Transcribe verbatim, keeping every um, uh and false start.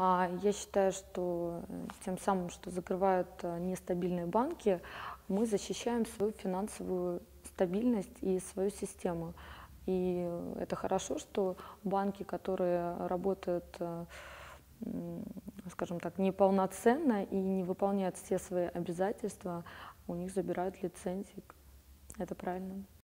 А, Я считаю, что э, тем самым, что закрывают э, нестабильные банки, мы защищаем свою финансовую стабильность и свою систему. И э, это хорошо, что банки, которые работают, э, м, скажем так, неполноценно и не выполняют все свои обязательства, у них забирают лицензии. Это правильно.